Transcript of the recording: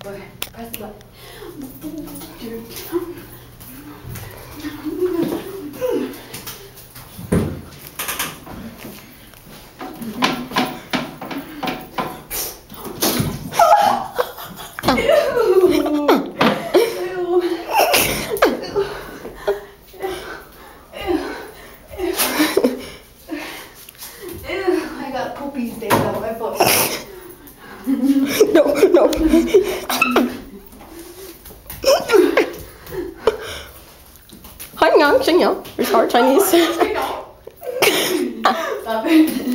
Okay, press the button. I got poopy stains on my foot. No. Hang on, Chinyo. It's hard Chinese. Stop it.